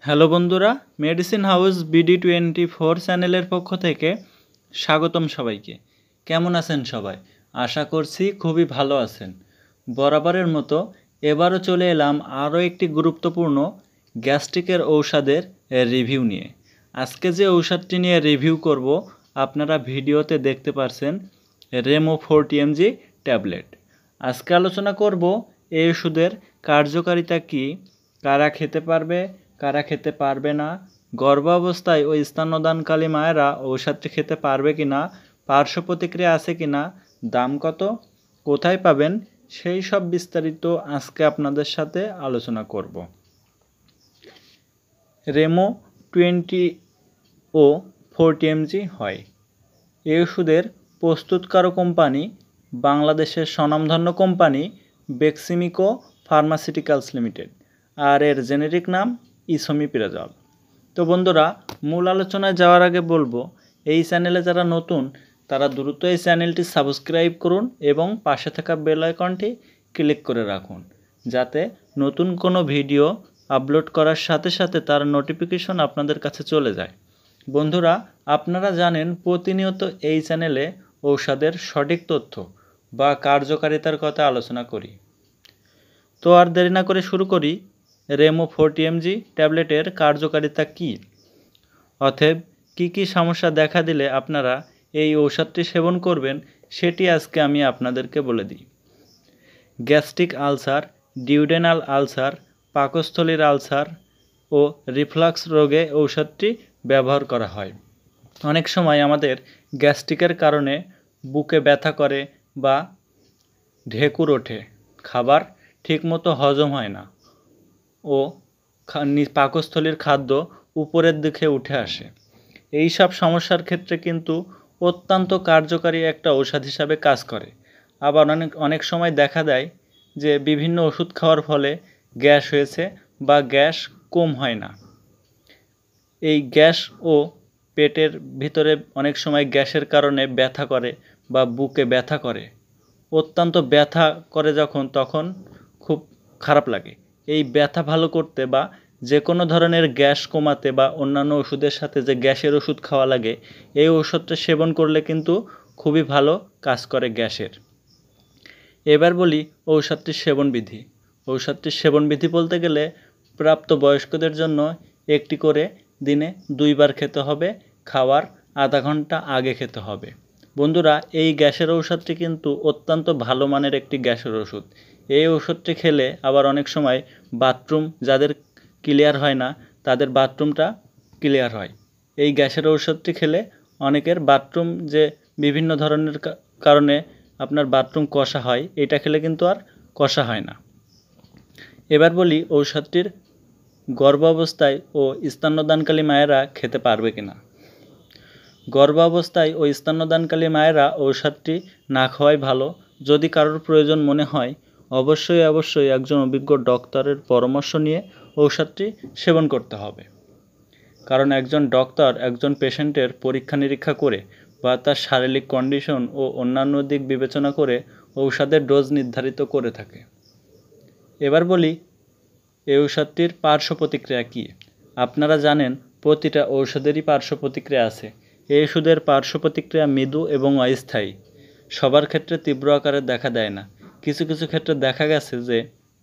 Hello বন্ধুরা, medicine house BD24 চ্যানেলের পক্ষ থেকে স্বাগতম সবাইকে। কেমন আছেন সবাই? আশা করছি খুবই ভালো আছেন। বরাবরের মতো এবারও চলে এলাম আরও একটি গুরুত্বপূর্ণ গ্যাস্ট্রিকের ঔষধের রিভিউ নিয়ে। আজকে যে ঔষধটি নিয়ে রিভিউ করব আপনারা ভিডিওতে দেখতে পারছেন, রেমো 40mg ট্যাবলেট। আজকে আলোচনা করব এই ওষুধের কার্যকারিতা কী, কারা খেতে পারবে, কারা খেতে পারবে না, গর্ভাবস্থায় ও স্তন্যদানকালী মায়েরা ঔষধটি খেতে পারবে কি না, পার্শ্ব প্রতিক্রিয়া আছে কি না, দাম কত, কোথায় পাবেন, সেই সব বিস্তারিত আজকে আপনাদের সাথে আলোচনা করব। রেমো 20 ও 40mg হয়। এই ওষুধের প্রস্তুতকারক কোম্পানি বাংলাদেশের স্বনামধন্য কোম্পানি বেক্সিমিকো ফার্মাসিউটিক্যালস লিমিটেড, আর এর জেনেরিক নাম ইসোমিপ্রাজল। তো বন্ধুরা, মূল আলোচনায় যাওয়ার আগে বলবো, এই চ্যানেলে যারা নতুন তারা দ্রুত এই চ্যানেলটি সাবস্ক্রাইব করুন এবং পাশে থাকা বেল আইকনটি ক্লিক করে রাখুন, যাতে নতুন কোনো ভিডিও আপলোড করার সাথে সাথে তার নোটিফিকেশন আপনাদের কাছে চলে যায়। বন্ধুরা, আপনারা জানেন প্রতিনিয়ত এই চ্যানেলে ঔষধের সঠিক তথ্য বা কার্যকারিতার কথা আলোচনা করি। তো আর দেরি না করে শুরু করি। রেমো 40mg ট্যাবলেটের কার্যকারিতা কী, অতএব কী সমস্যা দেখা দিলে আপনারা এই ঔষধটি সেবন করবেন সেটি আজকে আমি আপনাদেরকে বলে দিই। গ্যাস্ট্রিক আলসার, ডিউডেনাল আলসার, পাকস্থলীর আলসার ও রিফ্লাক্স রোগে ঔষধটি ব্যবহার করা হয়। অনেক সময় আমাদের গ্যাস্ট্রিকের কারণে বুকে ব্যথা করে বা ঢেকুর ওঠে, খাবার ঠিকমতো হজম হয় না ও পাকস্থলীর খাদ্য উপরের দিকে উঠে আসে। এই সব সমস্যার ক্ষেত্রে কিন্তু অত্যন্ত কার্যকারী একটা ঔষধ হিসাবে কাজ করে। আবার অনেক সময় দেখা দেয় যে বিভিন্ন ওষুধ খাওয়ার ফলে গ্যাস হয়েছে বা গ্যাস কম হয় না। এই গ্যাস ও পেটের ভিতরে অনেক সময় গ্যাসের কারণে ব্যথা করে বা বুকে ব্যথা করে, অত্যন্ত ব্যথা করে তখন খুব খারাপ লাগে। এই ব্যথা ভালো করতে বা যে কোনো ধরনের গ্যাস কমাতে বা অন্যান্য ওষুধের সাথে যে গ্যাসের ওষুধ খাওয়া লাগে, এই ওষুধটা সেবন করলে কিন্তু খুবই ভালো কাজ করে গ্যাসের। এবার বলি ঔষধটির সেবনবিধি। ঔষধটির সেবনবিধি বলতে গেলে প্রাপ্তবয়স্কদের জন্য একটি করে দিনে 2 বার খেতে হবে, খাওয়ার আধা ঘন্টা আগে খেতে হবে। বন্ধুরা, এই গ্যাসের ঔষধটি কিন্তু অত্যন্ত ভালো মানের একটি গ্যাসের ওষুধ। এই ওষুধটি খেলে আবার অনেক সময় বাথরুম যাদের ক্লিয়ার হয় না, তাদের বাথরুমটা ক্লিয়ার হয়। এই গ্যাসের ঔষধটি খেলে অনেকের বাথরুম যে বিভিন্ন ধরনের কারণে আপনার বাথরুম কষা হয়, এটা খেলে কিন্তু আর কষা হয় না। এবার বলি ঔষধটির গর্ভাবস্থায় ও স্তন্যদানকালী মায়েরা খেতে পারবে কিনা। গর্ভাবস্থায় ও স্তন্যদানকালী মায়েরা ঔষধটি না খাওয়াই ভালো। যদি কারোর প্রয়োজন মনে হয় অবশ্যই একজন অভিজ্ঞ ডক্টরের পরামর্শ নিয়ে ঔষধটি সেবন করতে হবে। কারণ একজন ডক্টর একজন পেশেন্টের পরীক্ষা নিরীক্ষা করে বা তার শারীরিক কন্ডিশন ও অন্যান্য দিক বিবেচনা করে ঔষধের ডোজ নির্ধারিত করে থাকে। এবার বলি এই ঔষধটির পার্শ্ব প্রতিক্রিয়া কী। আপনারা জানেন প্রতিটা ঔষধেরই পার্শ্ব প্রতিক্রিয়া আছে। এই ওষুধের পার্শ্ব প্রতিক্রিয়া মৃদু এবং অস্থায়ী, সবার ক্ষেত্রে তীব্র আকারে দেখা দেয় না। কিছু ক্ষেত্রে দেখা গেছে যে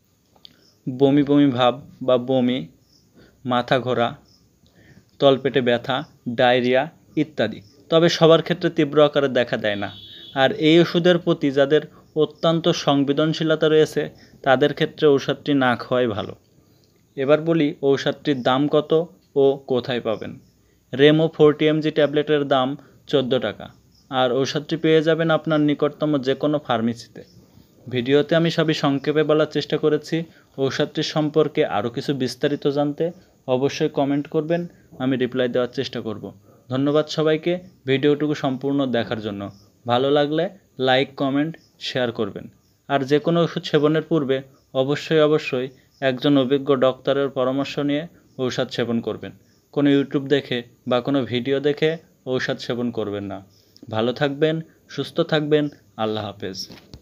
বমি ভাব বা বমি, মাথা ঘোরা, তলপেটে ব্যথা, ডায়রিয়া ইত্যাদি, তবে সবার ক্ষেত্রে তীব্র আকারে দেখা দেয় না। আর এই ওষুধের প্রতি যাদের অত্যন্ত সংবেদনশীলতা রয়েছে তাদের ক্ষেত্রে ঔষধটি না খাওয়াই ভালো। এবার বলি ঔষধটির দাম কত ও কোথায় পাবেন। রেমো 40mg ট্যাবলেটের দাম 14 টাকা, আর ঔষধটি পেয়ে যাবেন আপনার নিকটতম যে কোনো ফার্মেসিতে। ভিডিওতে আমি সবই সংক্ষেপে বলার চেষ্টা করেছি। ঔষধটির সম্পর্কে আরও কিছু বিস্তারিত জানতে অবশ্যই কমেন্ট করবেন, আমি রিপ্লাই দেওয়ার চেষ্টা করব। ধন্যবাদ সবাইকে ভিডিওটুকু সম্পূর্ণ দেখার জন্য। ভালো লাগলে লাইক, কমেন্ট, শেয়ার করবেন। আর যে কোনো ওষুধ সেবনের পূর্বে অবশ্যই একজন অভিজ্ঞ ডক্টরের পরামর্শ নিয়ে ঔষধ সেবন করবেন। কোনো ইউটিউব দেখে বা কোনো ভিডিও দেখে ঔষধ সেবন করবেন না। ভালো থাকবেন, সুস্থ থাকবেন। আল্লাহ হাফেজ।